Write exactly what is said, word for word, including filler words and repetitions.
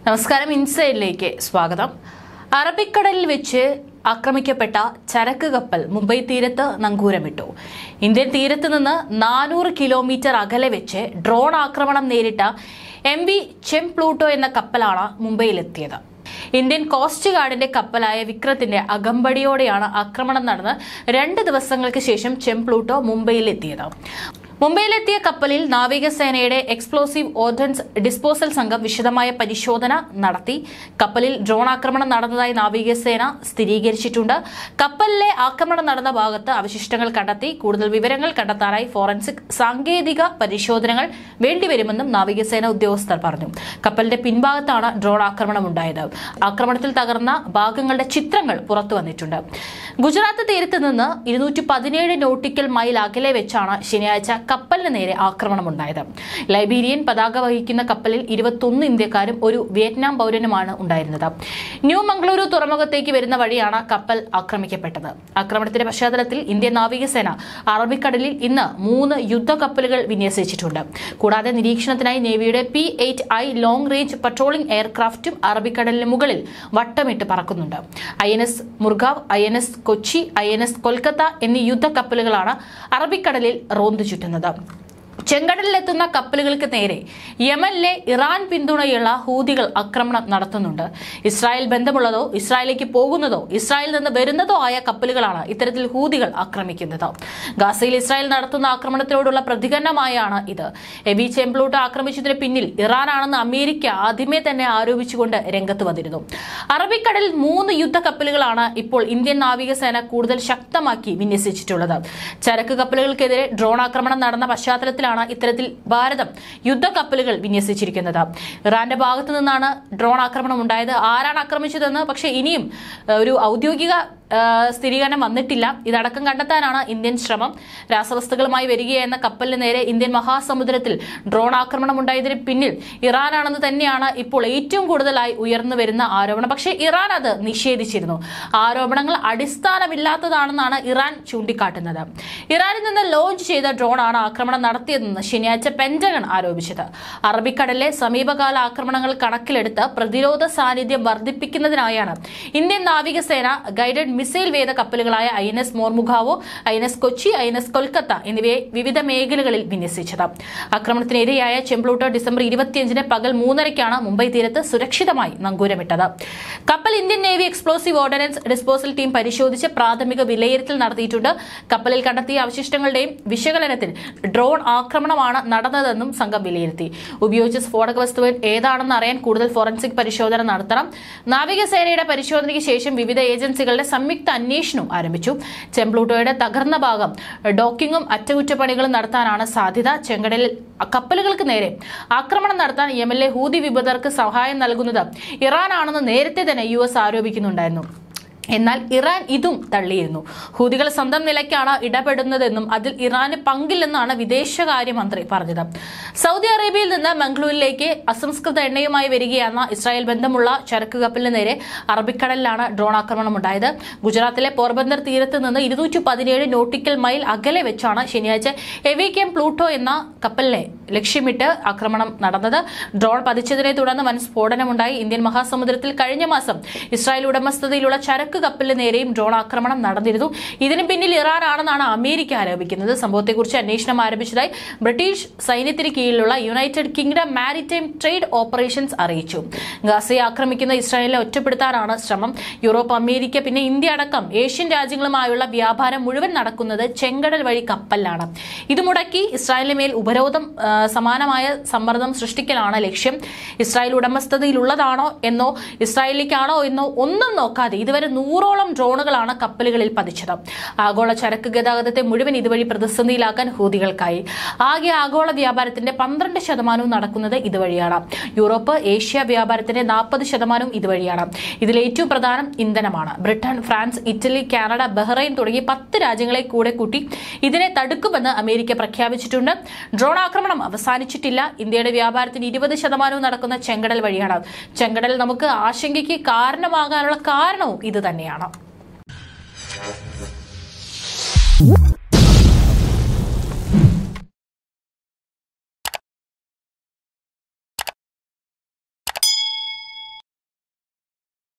നമസ്കാരം, ഇൻസൈഡിലേക്ക് സ്വാഗതം. അറബിക്കടലിൽ വെച്ച് ആക്രമിക്കപ്പെട്ട ചരക്ക് കപ്പൽ മുംബൈ തീരത്ത് നങ്കൂരമിട്ടു. ഇന്ത്യൻ തീരത്ത് നിന്ന് നാനൂറ് കിലോമീറ്റർ അകലെ വെച്ച് ഡ്രോൺ ആക്രമണം നേരിട്ട എം വി ചെംപ്ലൂട്ടോ എന്ന കപ്പലാണ് മുംബൈയിലെത്തിയത്. ഇന്ത്യൻ കോസ്റ്റ് ഗാർഡിന്റെ കപ്പലായ വിക്രത്തിന്റെ അകമ്പടിയോടെയാണ് ആക്രമണം നടന്ന് രണ്ട് ദിവസങ്ങൾക്ക് ശേഷം ചെംപ്ലൂട്ടോ മുംബൈയിലെത്തിയത്. മുംബൈയിലെത്തിയ കപ്പലിൽ നാവികസേനയുടെ എക്സ്പ്ലോസീവ് ഓർഡൻസ് ഡിസ്പോസൽ സംഘം വിശദമായ പരിശോധന നടത്തി. കപ്പലിൽ ഡ്രോൺ ആക്രമണം നടന്നതായി നാവികസേന സ്ഥിരീകരിച്ചിട്ടുണ്ട്. കപ്പലിലെ ആക്രമണം നടന്ന ഭാഗത്ത് അവശിഷ്ടങ്ങൾ കണ്ടെത്തി. കൂടുതൽ വിവരങ്ങൾ കണ്ടെത്താനായി ഫോറൻസിക് സാങ്കേതിക പരിശോധനകൾ വേണ്ടിവരുമെന്നും നാവികസേന ഉദ്യോഗസ്ഥർ പറഞ്ഞു. കപ്പലിന്റെ പിൻഭാഗത്താണ് ഡ്രോൺ ആക്രമണം ഉണ്ടായത്. ആക്രമണത്തിൽ തകർന്ന ഭാഗങ്ങളുടെ ചിത്രങ്ങൾ പുറത്തു വന്നിട്ടുണ്ട്. ഗുജറാത്ത് തീരത്ത് നിന്ന് ഇരുന്നൂറ്റി പതിനേഴ് നോട്ടിക്കൽ മൈൽ അകലെ വെച്ചാണ് ശനിയാഴ്ച കപ്പലിന് നേരെ ആക്രമണമുണ്ടായത്. ലൈബീരിയൻ പതാക വഹിക്കുന്ന കപ്പലിൽ ഇരുപത്തൊന്ന് ഇന്ത്യക്കാരും ഒരു വിയറ്റ്നാം പൗരനുമാണ് ഉണ്ടായിരുന്നത്. ന്യൂ മംഗളൂരു തുറമുഖത്തേക്ക് വരുന്ന വഴിയാണ് കപ്പൽ ആക്രമിക്കപ്പെട്ടത്. ആക്രമണത്തിന്റെ പശ്ചാത്തലത്തിൽ ഇന്ത്യൻ നാവികസേന അറബിക്കടലിൽ ഇന്ന് മൂന്ന് യുദ്ധക്കപ്പലുകൾ വിന്യസിച്ചിട്ടുണ്ട്. കൂടാതെ നിരീക്ഷണത്തിനായി നേവിയുടെ P eight I long range patrolling എയർക്രാഫ്റ്റും അറബിക്കടലിന് മുകളിൽ വട്ടമിട്ട് പറക്കുന്നുണ്ട്. I N S Mormugao, I N S Kochi, I N S Kolkata എന്നീ യുദ്ധക്കപ്പലുകളാണ് അറബിക്കടലിൽ റോന്തു ചുറ്റുന്നത്. ചെങ്കടലിലെത്തുന്ന കപ്പലുകൾക്ക് നേരെ യമനിലെ ഇറാൻ പിന്തുണയുള്ള ഹൂതികൾ ആക്രമണം നടത്തുന്നുണ്ട്. ഇസ്രായേൽ ബന്ധമുള്ളതോ ഇസ്രായേലിലേക്ക് പോകുന്നതോ ഇസ്രായേലിൽ നിന്ന് വരുന്നതോ ആയ കപ്പലുകളാണ് ഇത്തരത്തിൽ ഹൂതികൾ ആക്രമിക്കുന്നത്. ഗാസയിൽ ഇസ്രായേൽ നടത്തുന്ന ആക്രമണത്തോടുള്ള പ്രതികരണമായാണ് ഇത്. എം വി ചെംപ്ലൂട്ടോ ആക്രമിച്ചതിന് പിന്നിൽ ഇറാനാണെന്ന് അമേരിക്ക ആദ്യമേ തന്നെ ആരോപിച്ചുകൊണ്ട് രംഗത്ത് വന്നിരുന്നു. അറബിക്കടലിൽ മൂന്ന് യുദ്ധക്കപ്പലുകളാണ് ഇപ്പോൾ ഇന്ത്യൻ നാവികസേന കൂടുതൽ ശക്തമാക്കി വിന്യസിച്ചിട്ടുള്ളത്. ചരക്ക് കപ്പലുകൾക്കെതിരെ ഡ്രോൺ ആക്രമണം നടന്ന പശ്ചാത്തലത്തിൽ ഇത്തരത്തിൽ ഭാരതം യുദ്ധക്കപ്പലുകൾ വിന്യസിച്ചിരിക്കുന്നത്. ഇറാന്റെ ഭാഗത്തു നിന്നാണ് ഡ്രോൺ ആക്രമണം ഉണ്ടായത്. ആരാണ് ആക്രമിച്ചതെന്ന് പക്ഷേ ഇനിയും ഒരു ഔദ്യോഗിക സ്ഥിരീകരണം വന്നിട്ടില്ല. ഇതടക്കം കണ്ടെത്താനാണ് ഇന്ത്യൻ ശ്രമം. രാസവസ്തുക്കളുമായി വരികയെന്ന കപ്പലിന് നേരെ ഇന്ത്യൻ മഹാസമുദ്രത്തിൽ ഡ്രോൺ ആക്രമണം ഉണ്ടായതിന് പിന്നിൽ ഇറാനാണെന്ന് തന്നെയാണ് ഇപ്പോൾ ഏറ്റവും കൂടുതലായി ഉയർന്നു വരുന്ന ആരോപണം. പക്ഷേ ഇറാൻ അത് നിഷേധിച്ചിരുന്നു. ആരോപണങ്ങൾ അടിസ്ഥാനമില്ലാത്തതാണെന്നാണ് ഇറാൻ ചൂണ്ടിക്കാട്ടുന്നത്. ഇറാനിൽ നിന്ന് ലോഞ്ച് ചെയ്ത ഡ്രോണാണ് ആക്രമണം നടത്തിയതെന്ന് ശനിയാഴ്ച പെന്റഗൺ ആരോപിച്ചത്. അറബിക്കടലിലെ സമീപകാല ആക്രമണങ്ങൾ കണക്കിലെടുത്ത് പ്രതിരോധ സാന്നിധ്യം വർദ്ധിപ്പിക്കുന്നതിനായാണ് ഇന്ത്യൻ നാവികസേന ഗൈഡഡ് മിസൈൽ വേദ കപ്പലുകളായ I N S Mormugao, I N S Kochi, I N S Kolkata എന്നിവയെ വിവിധ മേഖലകളിൽ വിന്യസിച്ചത്. ആക്രമണത്തിനിരയായ ചെംപ്ലൂട്ടോ ഡിസംബർ ഇരുപത്തിയഞ്ചിന് പകൽ മൂന്നരയ്ക്കാണ് മുംബൈ തീരത്ത് സുരക്ഷിതമായി നങ്കൂരമിട്ടത്. കപ്പൽ Indian navy explosive ordnance disposal team പരിശോധിച്ച് പ്രാഥമിക വിലയിരുത്തൽ നടത്തിയിട്ടുണ്ട്. കപ്പലിൽ കണ്ടെത്തിയ അവശിഷ്ടങ്ങളുടെയും വിശകലനത്തിൽ ഡ്രോൺ ആക്രമണമാണ് നടന്നതെന്നും സംഘം വിലയിരുത്തി. ഉപയോഗിച്ച സ്ഫോടക വസ്തു ഏതാണെന്ന് അറിയാൻ കൂടുതൽ ഫോറൻസിക് പരിശോധന നടത്തണം. നാവികസേനയുടെ പരിശോധനയ്ക്ക് ശേഷം വിവിധ ഏജൻസികളുടെ സംയുക്ത അന്വേഷണവും ആരംഭിച്ചു. ചെംപ്ലൂട്ടോയുടെ തകർന്ന ഭാഗം ഡോക്കിങ്ങും അറ്റകുറ്റപ്പണികളും നടത്താനാണ് സാധ്യത. ചെങ്കടലിൽ കപ്പലുകൾക്ക് നേരെ ആക്രമണം നടത്താൻ യമനിലെ ഹൂതി വിമതർക്ക് സഹായം നൽകുന്നത് ഇറാനാണെന്ന് നേരത്തെ തന്നെ യു എസ് ആരോപിക്കുന്നുണ്ടായിരുന്നു. എന്നാൽ ഇറാൻ ഇതും തള്ളിയിരുന്നു. ഹൂതികൾ സ്വന്തം നിലയ്ക്കാണ് ഇടപെടുന്നതെന്നും അതിൽ ഇറാന് പങ്കില്ലെന്നാണ് വിദേശകാര്യമന്ത്രി പറഞ്ഞത്. സൗദി അറേബ്യയിൽ നിന്ന് മംഗളൂരിലേക്ക് അസംസ്കൃത എണ്ണയുമായി വരികയെന്ന ഇസ്രായേൽ ബന്ധമുള്ള ചരക്ക് കപ്പലിന് നേരെ അറബിക്കടലിലാണ് ഡ്രോൺ ആക്രമണം ഉണ്ടായത്. ഗുജറാത്തിലെ പോർബന്ദർ തീരത്ത് നിന്ന് ഇരുന്നൂറ്റി പതിനേഴ് നോട്ടിക്കൽ മൈൽ അകലെ വെച്ചാണ് ശനിയാഴ്ച എം വി ചെംപ്ലൂട്ടോ എന്ന കപ്പലിനെ ലക്ഷ്യമിട്ട് ആക്രമണം നടന്നത്. ഡ്രോൺ പതിച്ചതിനെ തുടർന്ന് വൻ സ്ഫോടനമുണ്ടായി. ഇന്ത്യൻ മഹാസമുദ്രത്തിൽ കഴിഞ്ഞ മാസം ഇസ്രായേൽ ഉടമസ്ഥതയിലുള്ള ചരക്ക് കപ്പലിന് നേരെയും ഡ്രോൺ ആക്രമണം നടന്നിരുന്നു. ഇതിന് പിന്നിൽ ഇറാനാണെന്നാണ് അമേരിക്ക ആരോപിക്കുന്നത്. സംഭവത്തെക്കുറിച്ച് അന്വേഷണം ആരംഭിച്ചതായി ബ്രിട്ടീഷ് സൈന്യത്തിന് കീഴിലുള്ള United Kingdom maritime trade operations അറിയിച്ചു. ഗാസയെ ആക്രമിക്കുന്ന ഇസ്രായേലിനെ ഒറ്റപ്പെടുത്താനാണ് ശ്രമം. യൂറോപ്പ്, അമേരിക്ക, പിന്നെ ഇന്ത്യ അടക്കം ഏഷ്യൻ രാജ്യങ്ങളുമായുള്ള വ്യാപാരം മുഴുവൻ നടക്കുന്നത് ചെങ്കടൽ വഴി കപ്പലിലാണ്. ഇത് മുടക്കി ഇസ്രായേലിന് മേൽ ഉപരോധം സമാനമായ സമ്മർദ്ദം സൃഷ്ടിക്കലാണ് ലക്ഷ്യം. ഇസ്രായേൽ ഉടമസ്ഥതയിലുള്ളതാണോ എന്നോ ഇസ്രായേലിലേക്കാണോ എന്നോ ഒന്നും നോക്കാതെ ഇതുവരെ നൂറോളം ഡ്രോണുകളാണ് കപ്പലുകളിൽ പതിച്ചത്. ആഗോള ചരക്ക് ഗതാഗതത്തെ മുഴുവൻ ഇതുവഴി പ്രതിസന്ധിയിലാക്കാൻ ഹൂതികൾക്കായി. ആകെ ആഗോള വ്യാപാരത്തിന്റെ പന്ത്രണ്ട് ശതമാനവും നടക്കുന്നത് ഇതുവഴിയാണ്. യൂറോപ്പ്, ഏഷ്യ വ്യാപാരത്തിന്റെ നാൽപ്പത് ശതമാനവും ഇതുവഴിയാണ്. ഇതിൽ ഏറ്റവും പ്രധാനം ഇന്ധനമാണ്. Britain, France, Italy, Canada, Bahrain തുടങ്ങി പത്ത് രാജ്യങ്ങളെ കൂടെ കൂട്ടി ഇതിനെ തടുക്കുമെന്ന് അമേരിക്ക പ്രഖ്യാപിച്ചിട്ടുണ്ട്. ഡ്രോൺ ആക്രമണം അവസാനിച്ചിട്ടില്ല. ഇന്ത്യയുടെ വ്യാപാരത്തിന് ഇരുപത് ശതമാനവും നടക്കുന്ന ചെങ്കടൽ വഴിയാണ്. ചെങ്കടൽ നമുക്ക് ആശങ്കയ്ക്ക് കാരണമാകാനുള്ള കാരണവും ഇത് തന്നെയാണ്.